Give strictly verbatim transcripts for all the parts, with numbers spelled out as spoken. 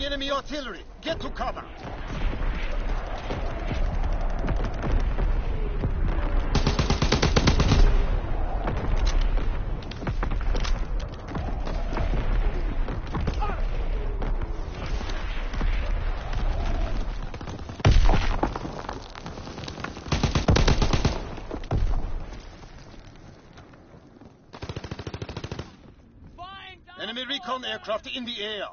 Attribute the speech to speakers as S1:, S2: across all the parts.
S1: enemy artillery. Get to cover. Enemy recon aircraft in the air.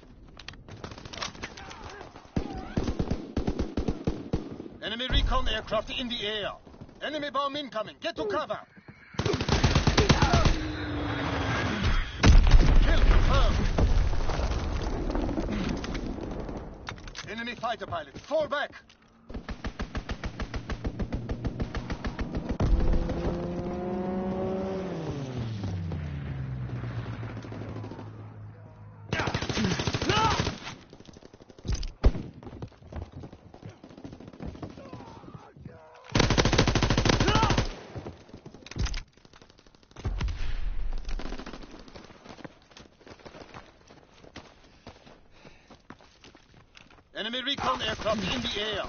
S1: Enemy recon aircraft in the air. Enemy bomb incoming. Get to cover. Kill confirmed. Enemy fighter pilot. Fall back. Enemy recon aircraft in the air.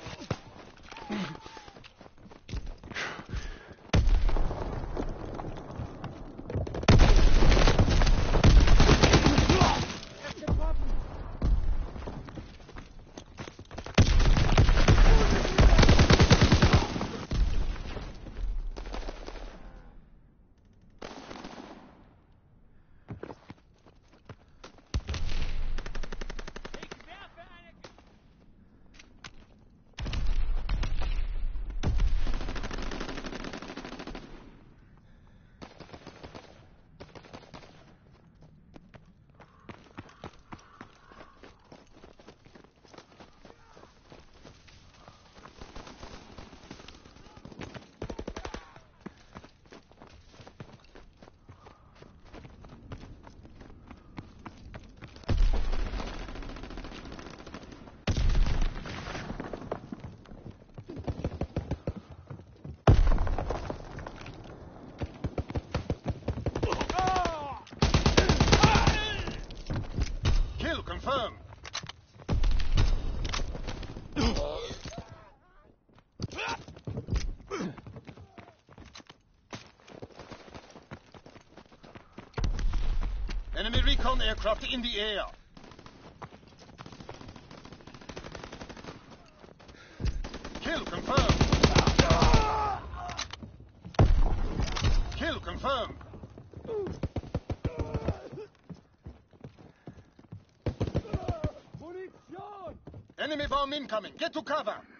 S1: Confirmed. Enemy recon aircraft in the air. Kill confirmed. Kill confirmed. Enemy bomb incoming. Get to cover.